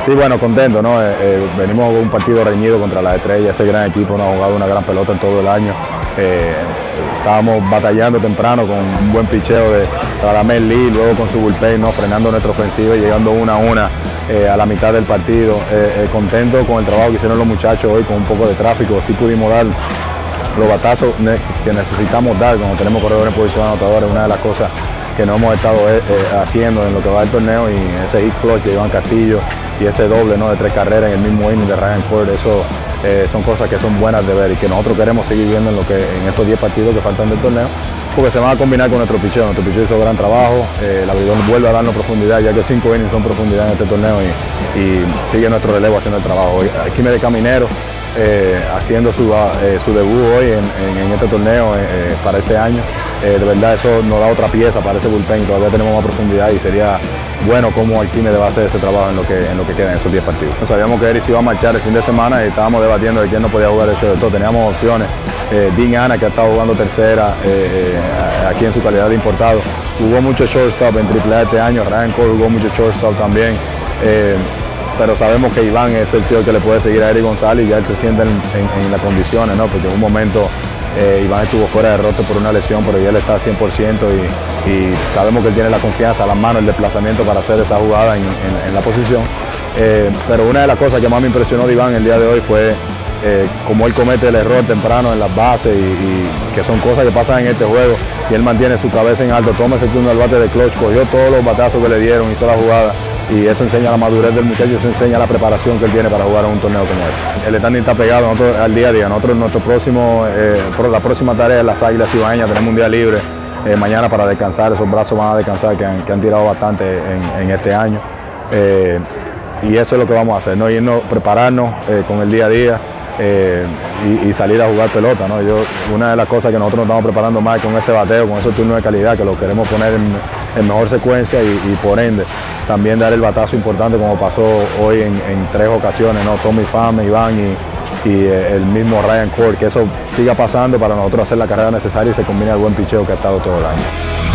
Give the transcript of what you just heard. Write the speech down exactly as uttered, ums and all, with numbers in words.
Sí, bueno, contento, ¿no? Eh, eh, venimos de un partido reñido contra las Estrellas, ese gran equipo nos ha jugado una gran pelota en todo el año. Eh, estábamos batallando temprano con un buen picheo de Radamel Lee, luego con su bullpen, ¿no? Frenando nuestra ofensiva y llegando una a una eh, a la mitad del partido. Eh, eh, contento con el trabajo que hicieron los muchachos hoy con un poco de tráfico, sí pudimos dar los batazos que necesitamos dar cuando tenemos corredores en posición anotadora, una de las cosas que no hemos estado eh, haciendo en lo que va del torneo, y ese hit clutch de Iván Castillo y ese doble, ¿no?, de tres carreras en el mismo inning de Ryan Court, eso eh, son cosas que son buenas de ver y que nosotros queremos seguir viendo en, lo que, en estos diez partidos que faltan del torneo, porque se van a combinar con nuestro picheo. Nuestro picheo hizo gran trabajo, eh, el abridor vuelve a darnos profundidad, ya que cinco innings son profundidad en este torneo, y, y sigue nuestro relevo haciendo el trabajo. Hoy, aquí me de Caminero, eh, haciendo su, eh, su debut hoy en, en, en este torneo eh, para este año. Eh, de verdad eso nos da otra pieza para ese bullpen, y todavía tenemos más profundidad, y sería bueno cómo Arquímedes va a hacer ese trabajo en lo que, en lo que queda en esos diez partidos. Sabíamos que Eris iba a marchar el fin de semana y estábamos debatiendo de quién no podía jugar el show de todo. Teníamos opciones, eh, Dean Ana, que ha estado jugando tercera eh, eh, aquí en su calidad de importado, jugó mucho shortstop en triple A este año, Ryan Cole jugó mucho shortstop también, eh, pero sabemos que Iván es el señor que le puede seguir a Eric González, y ya él se siente en, en, en las condiciones, ¿no? Porque en un momento Eh, Iván estuvo fuera de roster por una lesión, pero ya él está cien por ciento, y, y sabemos que él tiene la confianza, la mano, el desplazamiento para hacer esa jugada en, en, en la posición. Eh, pero una de las cosas que más me impresionó de Iván el día de hoy fue eh, cómo él comete el error temprano en las bases, y, y que son cosas que pasan en este juego, y él mantiene su cabeza en alto, toma ese turno al bate de clutch, cogió todos los batazos que le dieron, hizo la jugada, y eso enseña la madurez del muchacho, eso enseña la preparación que él tiene para jugar en un torneo como este. El standing está pegado nosotros, al día a día. Nosotros, nuestro próximo, eh, la próxima tarea es las Águilas Cibaeñas. Tenemos un día libre eh, mañana para descansar, esos brazos van a descansar, que han, que han tirado bastante en, en este año. Eh, y eso es lo que vamos a hacer, ¿no? Irnos, prepararnos eh, con el día a día eh, y, y salir a jugar pelota, ¿no? Yo, una de las cosas que nosotros nos estamos preparando más es con ese bateo, con esos turnos de calidad, que lo queremos poner en, en mejor secuencia, y, y por ende también dar el batazo importante como pasó hoy en, en tres ocasiones, ¿no? Tommy Pham, Iván y, y el mismo Ryan Court, que eso siga pasando para nosotros hacer la carrera necesaria y se combine el buen picheo que ha estado todo el año.